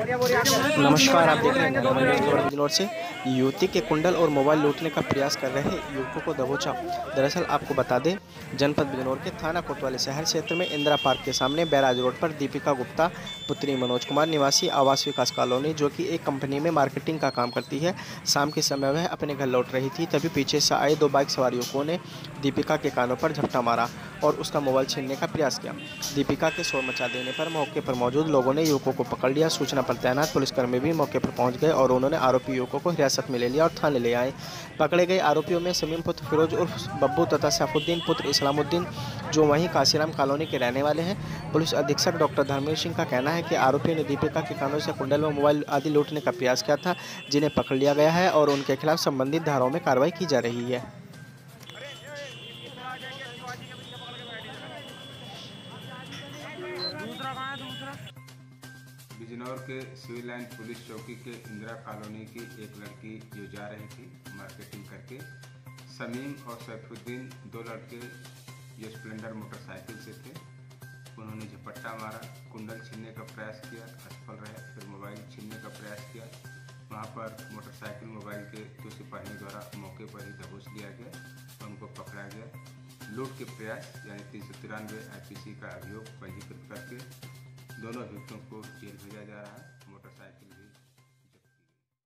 नमस्कार, आप देख रहे हैं बिजनौर से। युवती के कुंडल और मोबाइल लूटने का प्रयास कर रहे युवकों को दबोचा। दरअसल आपको बता दें, जनपद बिजनौर के थाना कोतवाली शहर क्षेत्र में इंदिरा पार्क के सामने बैराज रोड पर दीपिका गुप्ता पुत्री मनोज कुमार निवासी आवास विकास कॉलोनी, जो कि एक कंपनी में मार्केटिंग का काम करती है, शाम के समय वह अपने घर लौट रही थी। तभी पीछे से आए 2 बाइक सवार युवकों ने दीपिका के कानों पर झपटा मारा और उसका मोबाइल छीनने का प्रयास किया। दीपिका के शोर मचा देने पर मौके पर मौजूद लोगों ने युवकों को पकड़ लिया। सूचना पर तैनात पुलिसकर्मी भी मौके पर पहुंच गए और उन्होंने आरोपी युवकों को हिरासत में ले लिया और थाने ले आए। पकड़े गए आरोपियों में समीम पुत्र फिरोज उर्फ बब्बू तथा सैफुद्दीन पुत्र इस्लामुद्दीन, जो वहीं काशीराम कॉलोनी के रहने वाले हैं। पुलिस अधीक्षक डॉक्टर धर्मेश सिंह का कहना है कि आरोपियों ने दीपिका के कानों से कुंडल व मोबाइल आदि लूटने का प्रयास किया था, जिन्हें पकड़ लिया गया है और उनके खिलाफ संबंधित धाराओं में कार्रवाई की जा रही है। बिजनौर के सिविल लाइन पुलिस चौकी के इंदिरा कॉलोनी की एक लड़की जो जा रही थी मार्केटिंग करके, समीम और सैफुद्दीन 2 लड़के जो स्प्लेंडर मोटरसाइकिल से थे, उन्होंने झपट्टा मारा, कुंडल छीनने का प्रयास किया, असफल रहे। फिर मोबाइल छीनने का प्रयास किया। वहां पर मोटरसाइकिल मोबाइल के 2 सिपाहियों द्वारा मौके पर ही दबोच लिया गया और उनको पकड़ा गया। लूट के प्रयास यानी 393 IPC का अभियोग पंजीकृत करके दोनों अभियुक्तों को जेल भेजा जा रहा है।